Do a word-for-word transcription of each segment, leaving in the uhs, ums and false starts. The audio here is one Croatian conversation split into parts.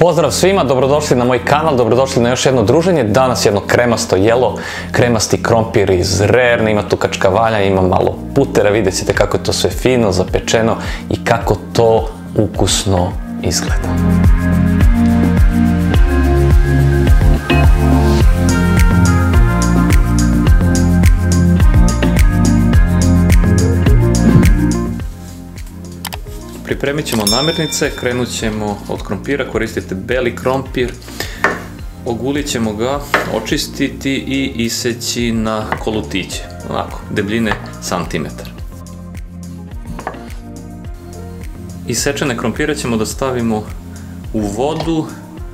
Pozdrav svima, dobrodošli na moj kanal, dobrodošli na još jedno druženje. Danas jedno kremasto jelo, kremasti krompir iz Rerne, ima tu kačkavalja, ima malo putera, vidjet ćete kako je to sve fino, zapečeno i kako to ukusno izgleda. Pripremit ćemo namirnice, krenut ćemo od krompira, koristite beli krompir, ogulit ćemo ga, očistiti i iseći na kolutiće, onako, debljine santimetar. Isečene krompire ćemo da stavimo u vodu.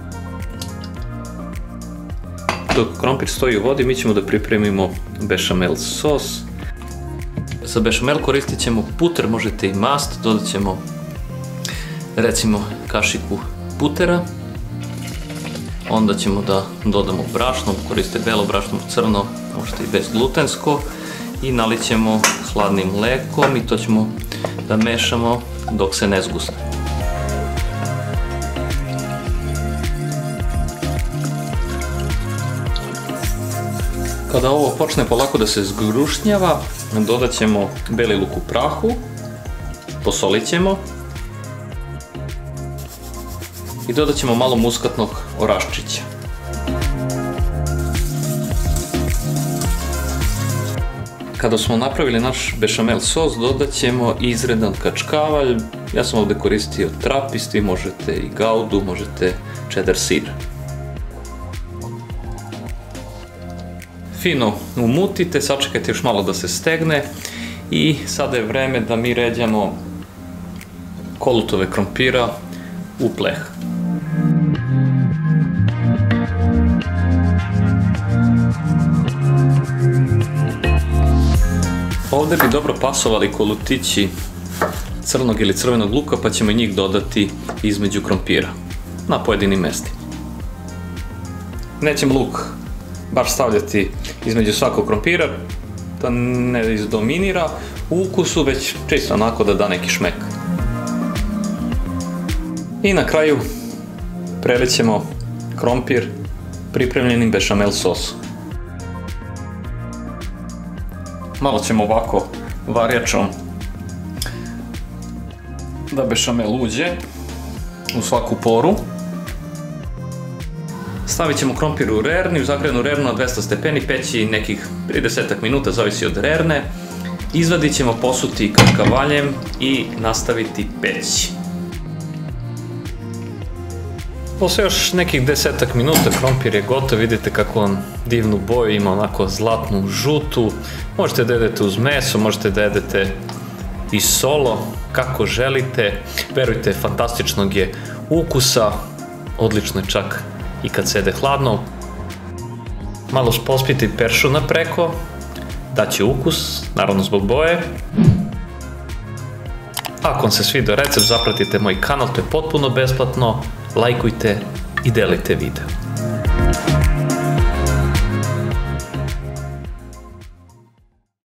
Dok krompir stoji u vodi, mi ćemo da pripremimo bešamel sos. Za bešamel koristit ćemo puter, možete i mast, dodat ćemo recimo kašiku putera, onda ćemo da dodamo brašno, koristite belo brašno, crno, možete i bezglutensko, i nalit ćemo hladnim mlekom i to ćemo da mešamo dok se ne zgusne. Kada ovo počne polako da se zgrušnjava, dodat ćemo beli luk u prahu, posolit ćemo i dodat ćemo malo muskatnog oraščića. Kada smo napravili naš bešamel sos, dodat ćemo izredan kačkavalj. Ja sam ovdje koristio trapist, vi možete i gaudu, možete cheddar sir. Fino umutite, sačekajte još malo da se stegne i sada je vreme da mi ređamo kolutove krompira u pleh. Ovdje bi dobro pasovali kolutići crnog ili crvenog luka, pa ćemo njih dodati između krompira na pojedinim mestima. Nećemo luk baš stavljati između svakog krompira, da ne izdominira u ukusu, već čisto onako da da neki šmek. I na kraju prelićemo krompir pripremljenim bešamel sosom. Malo ćemo ovako varjačom da bešamel uđe u svaku poru. Stavit ćemo krompir u rerni, u zagrejanu rernu na dvesta stepeni, peći nekih trideset minuta, zavisi od rerne. Izvadit ćemo, posuti kačkavaljem i nastaviti peći. Posle još nekih desetak minuta krompir je gotov, vidite kako on divnu boju ima, onako zlatnu žutu. Možete da jedete uz meso, možete da jedete i solo, kako želite. Verujte, fantastičnog je ukusa, odlično je čak i kad se jede hladno. Malo pospite peršuna preko, daće ukus, naravno zbog boje. Ako vam se svidio recept, zapratite moj kanal, to je potpuno besplatno. Lajkujte i delite video.